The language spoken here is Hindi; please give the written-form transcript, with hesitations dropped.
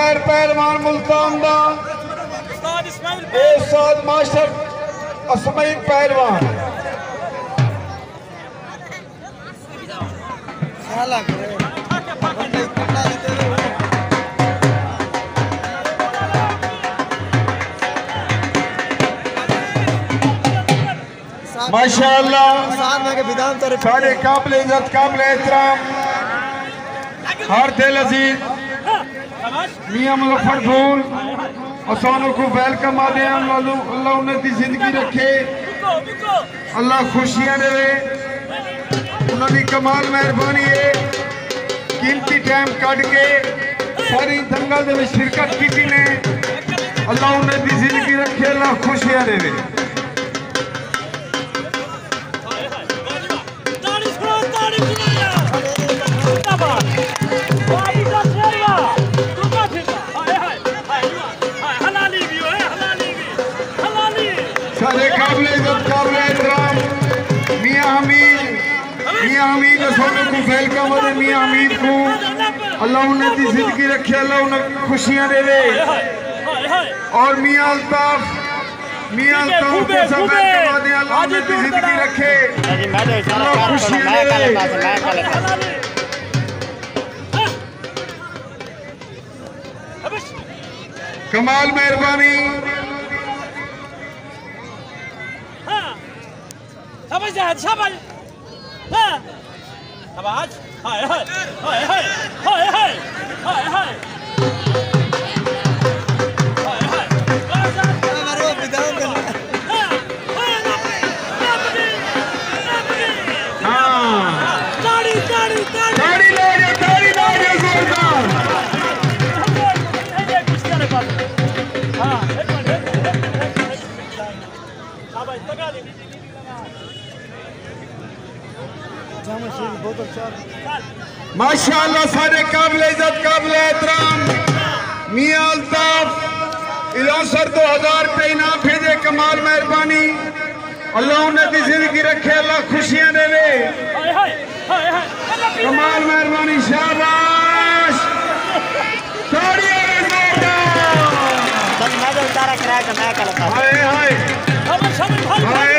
माहिर पहलवान मुल्तान दा उस्ताद मास्टर असमाई पहलवान माशाअल्लाह सारे काबिल इज्जत काबिल एहतराम हर दिल अजीज मियां मुजफ्फरपुर असानों को वेलकम आदे अल्लाह उन्नति जिंदगी रखे अल्लाह खुशियां देवे उन्होंने कमाल मेहरबानी है कीमती टाइम कट के सारी दंगल में शिरकत की ने अल्लाह उन्नति जिंदगी रखे अल्लाह खुशियां देवे वेलकम है मियां हमीद को अल्लाह उन्नति जिंदगी रखे अल्लाह उन्हें खुशियां देवे और मियां अल्ताफ के सब वेलकम दे अल्लाह उन्नति जिंदगी रखे अल्लाह खुशियां देवे कमाल मेहरबानी आवाज हाय हाय हाय हाय हाय हाय हाय हाय माशाअल्लाह सारे काबिल इज्जत काबिल एहतराम मियां अल्ताफ इलासर 2000 रुपये इनाम भेजे कमाल मेहरबानी अल्लाह उन्नति जिंदगी रखे अल्लाह खुशियां देवे कमाल मेहरबानी शाबाश हाय हाय हाय